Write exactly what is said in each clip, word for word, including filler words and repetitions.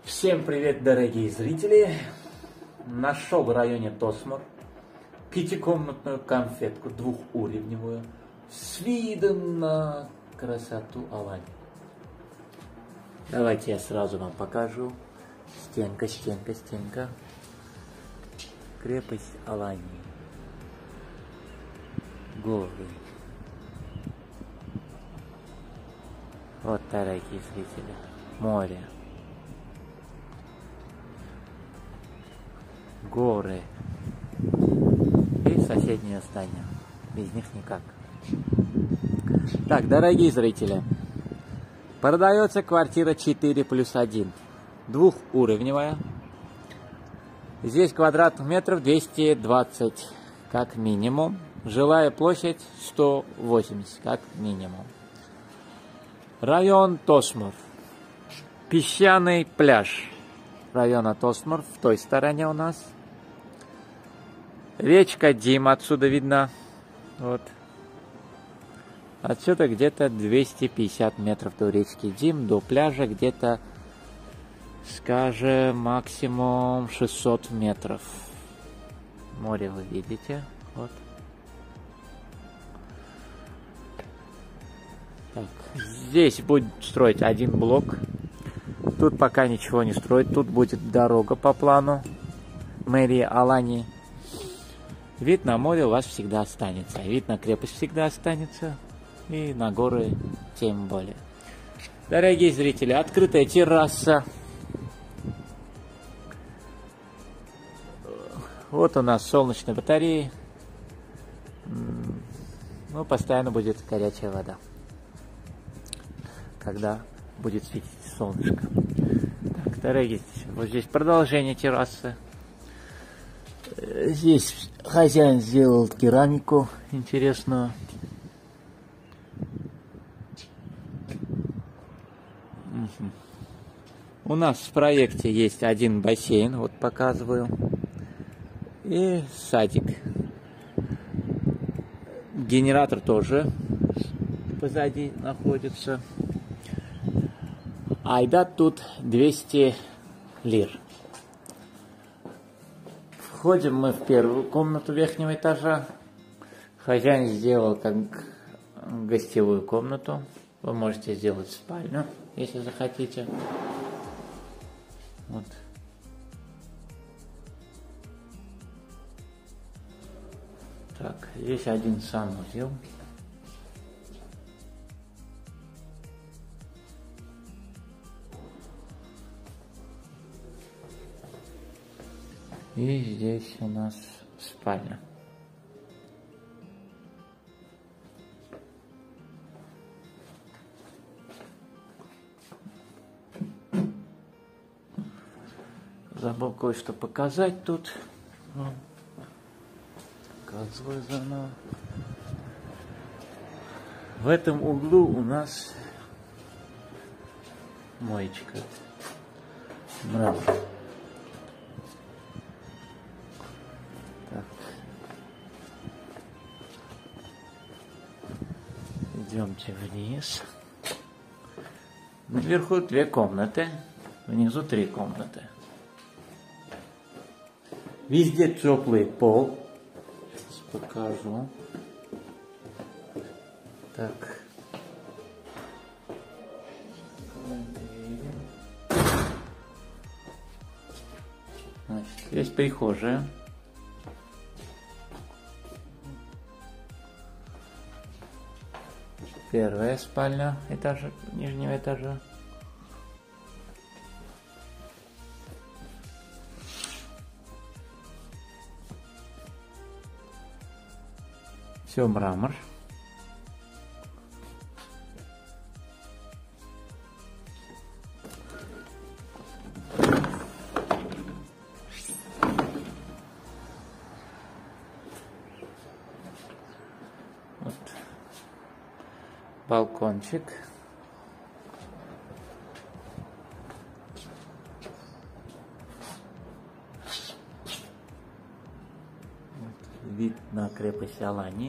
Всем привет, дорогие зрители! Нашел в районе Тосмор пятикомнатную конфетку двухуровневую с видом на красоту Алании. Давайте я сразу вам покажу. Стенка, стенка, стенка. Крепость Алании. Горы. Вот, дорогие зрители, море. Горы и соседние здания. Без них никак. Так, дорогие зрители, продается квартира четыре плюс один, двухуровневая. Здесь квадратных метров двести двадцать как минимум. Жилая площадь сто восемьдесят как минимум. Район Тосмор. Песчаный пляж района Тосмор в той стороне у нас. Речка Дим отсюда видно. Вот. Отсюда где-то двести пятьдесят метров до речки Дим, до пляжа где-то, скажем, максимум шестьсот метров. Море вы видите. Вот. Так. Здесь будет строить один блок. Тут пока ничего не строить. Тут будет дорога по плану мэрии Алании. Вид на море у вас всегда останется. Вид на крепость всегда останется. И на горы тем более. Дорогие зрители, открытая терраса. Вот у нас солнечные батареи. Ну, постоянно будет горячая вода, когда будет светить солнышко. Так, дорогие, вот здесь продолжение террасы. Здесь хозяин сделал керамику интересную. Угу. У нас в проекте есть один бассейн, вот показываю, и садик. Генератор тоже позади находится. Айдат тут двести лир. Входим мы в первую комнату верхнего этажа. Хозяин сделал как гостевую комнату. Вы можете сделать спальню, если захотите. Вот. Так, здесь один санузел. И здесь у нас спальня. Забыл кое-что показать тут. Показываю заново. В этом углу у нас моечка. Мрамор. Идемте вниз. Наверху две комнаты, внизу три комнаты. Везде теплый пол. Сейчас покажу. Так. Значит, есть прихожая. Первая спальня этажа, нижнего этажа. Все мрамор. Вот. Балкончик. Вот. Вид на крепость Алании.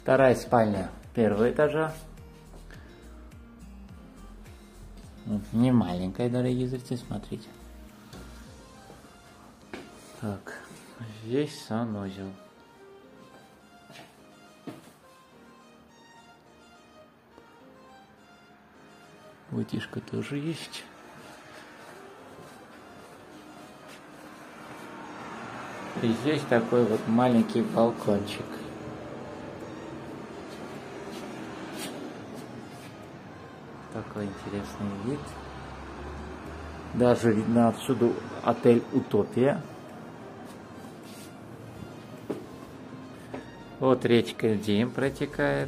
Вторая спальня первого этажа. Не маленькая, дорогие зрители, смотрите. Так, здесь санузел. Вытяжка тоже есть. И здесь такой вот маленький балкончик. Такой интересный вид. Даже видно отсюда отель «Утопия». Вот речка Дим протекает.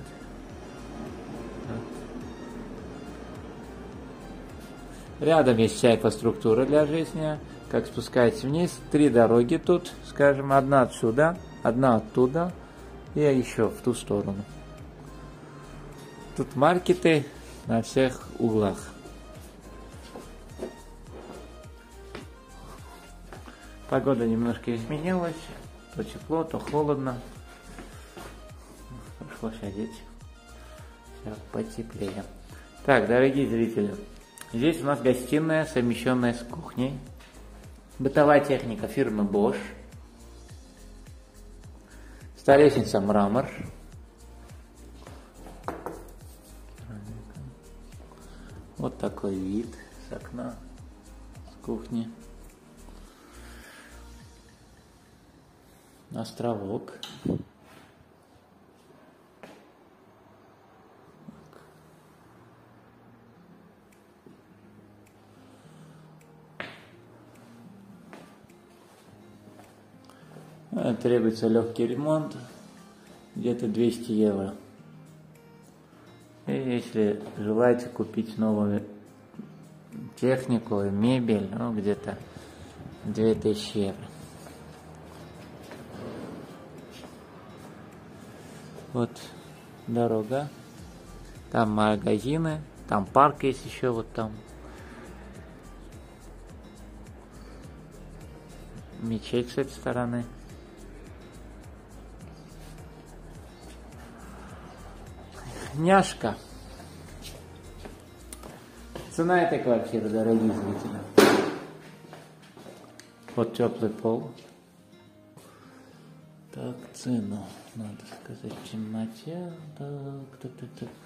Рядом есть вся инфраструктура для жизни. Как спускаетесь вниз, три дороги тут, скажем, одна отсюда, одна оттуда и еще в ту сторону. Тут маркеты на всех углах. Погода немножко изменилась, то тепло, то холодно. Пришлось одеть. Сейчас потеплее. Так, дорогие зрители, здесь у нас гостиная, совмещенная с кухней. Бытовая техника фирмы Bosch. Столешница мрамор. Вот такой вид с окна, с кухни. Островок. Требуется легкий ремонт, где-то двести евро. И если желаете купить новую технику и мебель, ну где-то две тысячи евро. Вот дорога, там магазины, там парк есть еще вот там. Мечеть с этой стороны. Няшка. Цена этой квартиры, дорогие зрители. Вот теплый пол. Так, цену надо сказать в темноте. Так, так, так, так.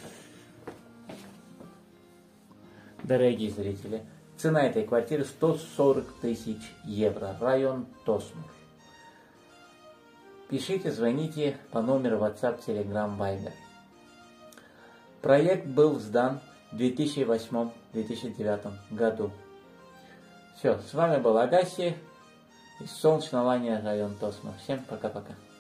Дорогие зрители, цена этой квартиры сто сорок тысяч евро. Район Тосмур. Пишите, звоните по номеру WhatsApp, Telegram, Viber. Проект был сдан в две тысячи восьмом — две тысячи девятом году. Все, с вами был Агаси из солнечного Алания, район Тосмур. Всем пока-пока.